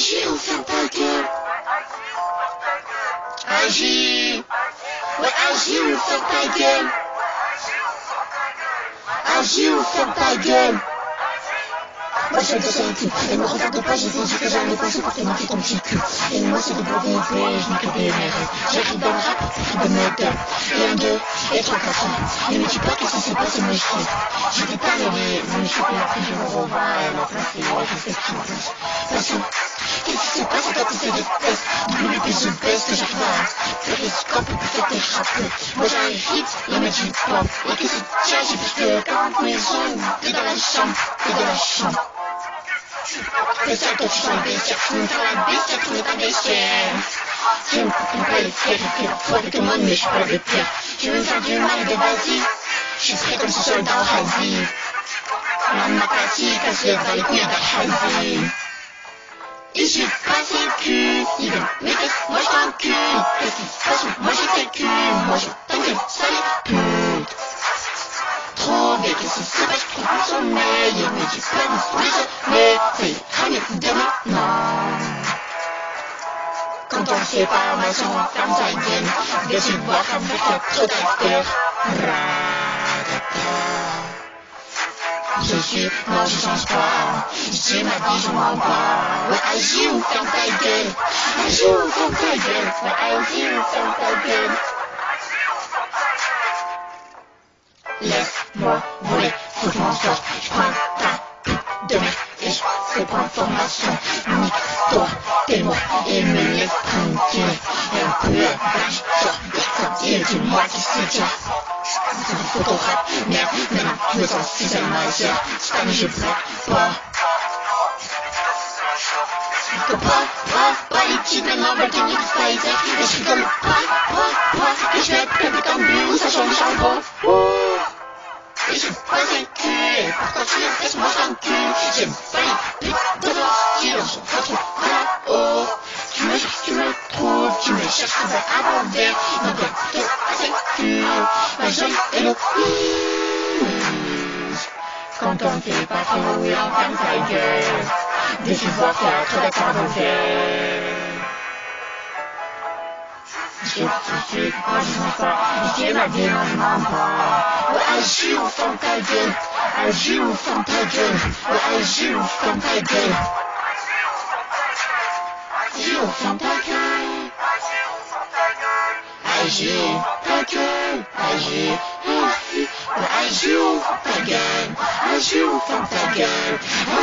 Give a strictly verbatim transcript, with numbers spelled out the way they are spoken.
Agis ou ferme ta gueule. Agis. Ouais, agis ou ferme ta gueule. Agis ou ferme ta gueule. Moi je fais de ça cul. Et me regarde pas, j'ai fait du que j'avais pensé pour te niquer ton petit cul. Et moi c'est du W P, je nique des mères. J'arrive dans le rap, j'écris de moteur. Et un, deux, et trois, quatre. Et me dis pas qu'est-ce qui s'est passé, moi je sais. J'étais pas levé, mais je suis pas pris, je me revois. Et ma place c'est ouais, je sais que tu me touches. Parce que, qu'est-ce qui se passe quand tu fais des tests. Depuis que je baisse, que j'arrive à faire des scopes et puis faire des rappeurs. Moi j'ai un hit, les mecs du pop. Et que c'est tiens, j'ai plus que quarante mille jeunes. T'es dans la chambre, t'es dans la chambre. C'est ça que tu sens le bestiaire, tu me fais la bestiaire, tu me fais la bestiaire. Tu me coupes pas les pierres, et puis faut avec le monde, mais je suis pas de pierre. Tu veux me faire du mal, de vas-y. Je suis prêt comme ce soldat au Hazi. La macati, casse-le dans les couilles d'Al-Hazi. Et j'ai passé le cul, il veut mes fesses, moi je t'encule. Qu'est-ce qui se passe, moi j'ai fait le cul, moi je t'encule, sale pute. Trop bien, qu'est-ce qui se passe, je trouve le sommeil. Et me dis pas de souris, mais c'est cramé demain, non. Quand on fait pas ma chambre, ferme ta gueule. Viens tu voir avec la trop d'acteurs. Je suis, non je change pas. J'ai ma vie, je m'en bats. Ouais, agis ou ferme ta gueule. Agis ou ferme ta gueule. Ouais, agis ou ferme ta gueule. Laisse-moi voler, faut que je m'en sorte. Je prends ta pute de merde et je fais prendre formation. Nique-toi, t'es moi et me laisse tranquille. Un peu d'âge, sors de ça et dis-moi qui c'est déjà. C'est du photographe, merde, maintenant je me sens si seul majeur. Cette année je bloque pas. Que pas, pas, pas les types maintenant veulent tenir du Pfizer. Et je suis comme pas, pas, pas. Et je vais être plein comme bleu, ça change le charbon. Et je passe un cul, et pourtant tu les fesses, moi je t'encule. J'aime pas les putes de ton style, on se retrouve à la haut. Tu me cherches, tu me trouves, tu me cherches, tu vas avoir vert. Donc je passe un cul, la jolie Héloïse. Quand on fait pas trop, oui, on ferme ta gueule. Dès tu vois qu'il y a trop d'accord de faire. Je suis, moi je m'en pas, je dis ma vie, non je m'en pas. Ouais, agis ou ferme ta gueule. Agis ou ferme ta gueule. Ouais, agis ou ferme ta gueule. Agis ou ferme ta gueule. Agis ta gueule. Agis, agis. Ouais, agis ou ferme ta gueule. Agis ou ferme ta gueule.